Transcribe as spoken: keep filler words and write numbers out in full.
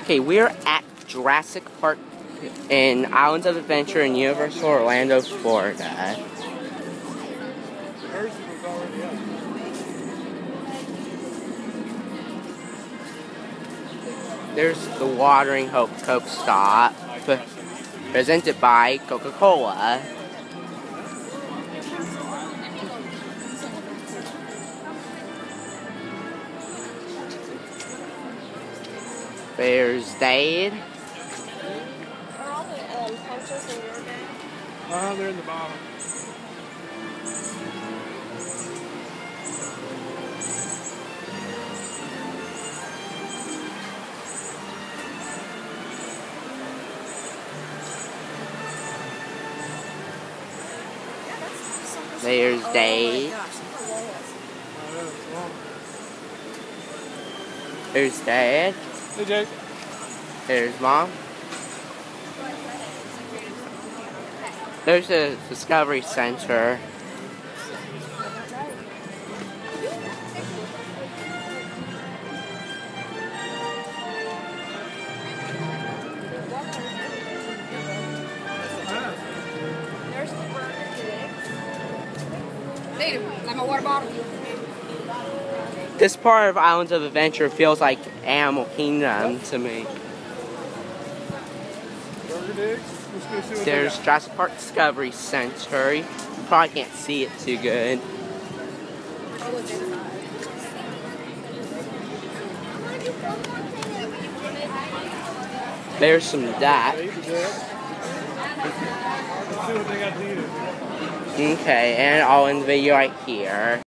Okay, we're at Jurassic Park in Islands of Adventure in Universal Orlando, Florida. There's the Watering Hope Coke stop, presented by Coca-Cola. There's Dade. Are all the um, posters in your bag? Uh, they're in the bottom. There's Dade. There's Dad. Hey, Jake. There's Mom. There's the Discovery Center. There's the burger. Hey, like my water bottle. This part of Islands of Adventure feels like Animal Kingdom to me. There's Jurassic Park Discovery Center. You probably can't see it too good. There's some duck. Okay, and all in the video right here.